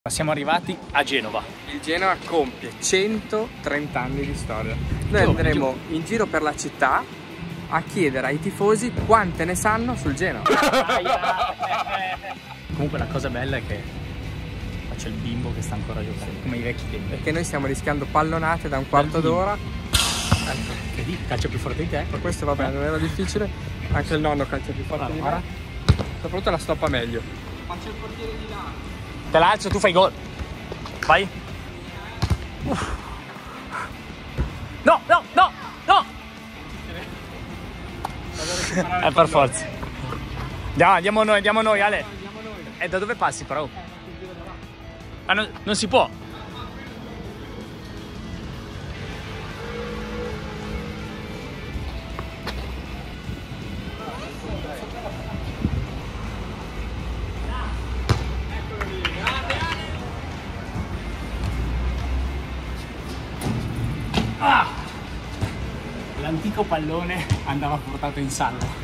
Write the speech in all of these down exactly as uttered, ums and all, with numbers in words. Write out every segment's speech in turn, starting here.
Siamo arrivati a Genova. Il Genoa compie centotrenta anni di storia. Noi andremo in giro per la città a chiedere ai tifosi quante ne sanno sul Genoa. Comunque la cosa bella è che c'è il bimbo che sta ancora giocando, come i vecchi tempi. Perché noi stiamo rischiando pallonate da un quarto d'ora. Ecco, vedi, calcia più forte di te. Per questo va bene, non era difficile. Anche il nonno calcia più forte di me. Soprattutto la stoppa meglio. Faccio il portiere di là. Te la alzo, tu fai gol. Vai. Uff. No, no, no, no. È per forza. Andiamo, andiamo noi, andiamo noi, Ale. E da dove passi però? Ah, no, non si può. Ah! L'antico pallone andava portato in salvo.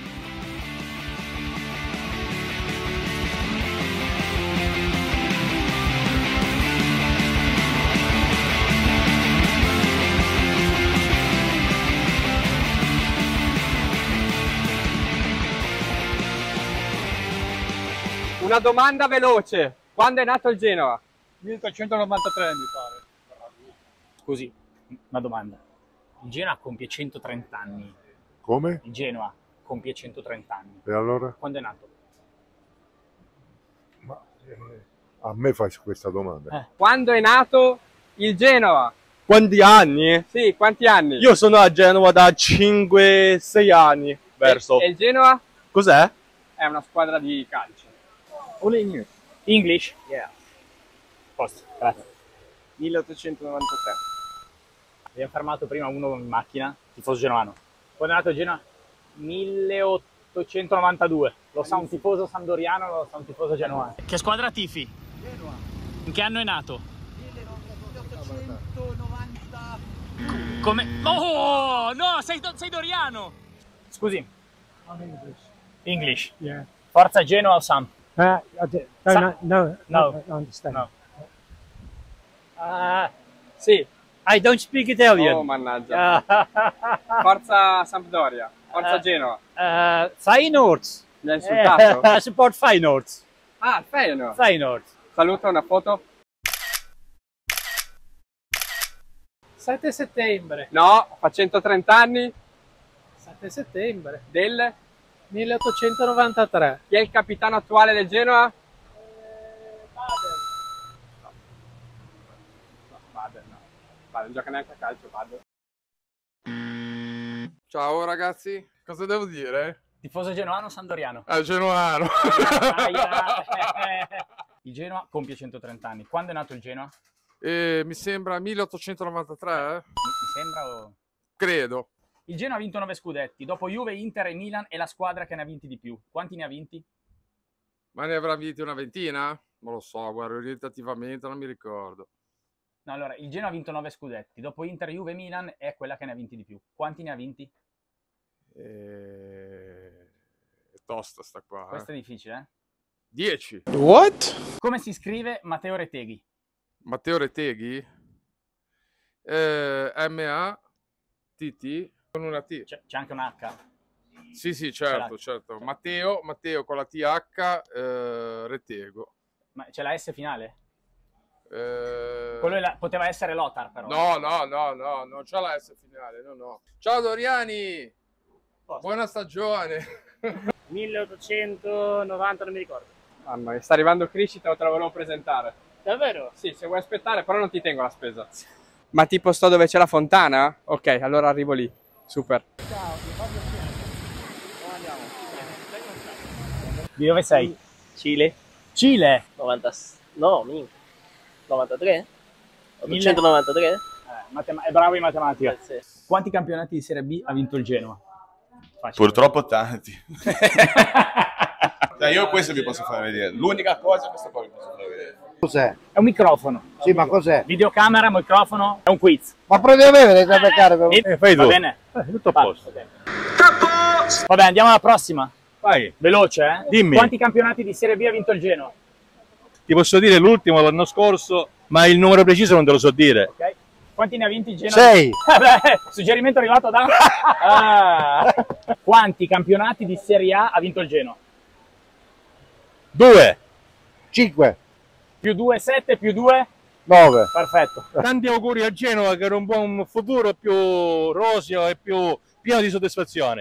Una domanda veloce. Quando è nato il Genoa? milletrecentonovantatré mi pare. Scusi, una domanda. Il Genoa compie centotrenta anni. Come? Il Genoa compie centotrenta anni. E allora? Quando è nato? Ma, eh, a me fai questa domanda. Eh. Quando è nato il Genoa? Quanti anni? Sì, quanti anni? Io sono a Genova da cinque sei anni verso. E il Genoa? Cos'è? È una squadra di calcio. Only English. English? Yeah. Posto, grazie. milleottocentonovantatré. Abbiamo fermato prima uno in macchina, tifoso genovano. Quando è nato il Genoa? milleottocentonovantadue. Lo sa un tifoso sandoriano, lo sa un tifoso genovano. Che squadra tifi? Genoa. In che anno è nato? milleottocentonovanta. Come? Oh, no, sei, sei doriano! Scusi. English. English. Yeah. Forza Genoa o Sam? Uh, I did, no, Sa- no, no, No. I understand. No. Uh, Sì. I don't speak Italian. Oh, mannaggia. Forza Sampdoria. Forza Eh. Genoa. Uh, Feyenoord. Mi ha insultato? I support Feyenoord. Ah, Feyenoord. Feyenoord. Saluta, una foto. sette settembre. No, fa centotrenta anni sette settembre. del... milleottocentonovantatré. Chi è il capitano attuale del Genoa? Bader, no. Bader, non gioca neanche a calcio, Bader. Ciao ragazzi, cosa devo dire? Tifoso genovano o sandoriano? Ah, genuano. Aia. Il Genoa compie centotrenta anni. Quando è nato il Genoa? E mi sembra milleottocentonovantatré, eh? Mi mi sembra o... Credo. Il Genoa ha vinto nove scudetti. Dopo Juve, Inter e Milan è la squadra che ne ha vinti di più. Quanti ne ha vinti? Ma ne avrà vinti una ventina? Non lo so, guarda, orientativamente non mi ricordo. No, allora, il Genoa ha vinto nove scudetti. Dopo Inter, Juve e Milan è quella che ne ha vinti di più. Quanti ne ha vinti? E... È tosta sta qua, Questo eh? è difficile, eh? dieci. What? Come si scrive Matteo Reteghi? Matteo Reteghi? Eh, M A T T con una T. C'è anche un H. Sì, sì, certo, certo. Matteo, Matteo con la T H, eh, Retego. Ma c'è la S finale? Eh... Quello è la- poteva essere Lothar, però. No, no, no, no, non c'ho la S finale, no, no. Ciao Doriani! Posto. Buona stagione! milleottocentonovanta, non mi ricordo. Mamma mia, sta arrivando Criscita o te lo volevo presentare? Davvero? Sì, se vuoi aspettare, però non ti tengo la spesa. Ma tipo sto dove c'è la fontana? Ok, allora arrivo lì. Super. Di dove sei? Cile, Cile! novanta, no, minchia, novantatré? Mille- ottocentonovantatré? Eh, matema- è bravo in matematica. Grazie. Quanti campionati di Serie B ha vinto il Genoa? Facile. Purtroppo tanti. Dai, io questo vi posso far vedere. L'unica cosa questa qua vi posso far vedere. Cos'è? È un microfono. Sì, ma cos'è? Videocamera, microfono, è un quiz. Ma prendi a me, devi beccare per... Eh, fai Va tu. bene? Eh, tutto a Va, posto. ok. Vabbè, andiamo alla prossima. Vai. Veloce, eh? Dimmi. Quanti campionati di Serie B ha vinto il Genoa? ti posso dire l'ultimo l'anno scorso, ma il numero preciso non te lo so dire. Ok. Quanti ne ha vinti il Genoa? sei. Beh, suggerimento arrivato da... Ah. Quanti campionati di Serie A ha vinto il Genoa? due. cinque. Più due, sette, più due? nove. Perfetto. Tanti auguri a Genova, che era un buon futuro più roseo e più pieno di soddisfazione.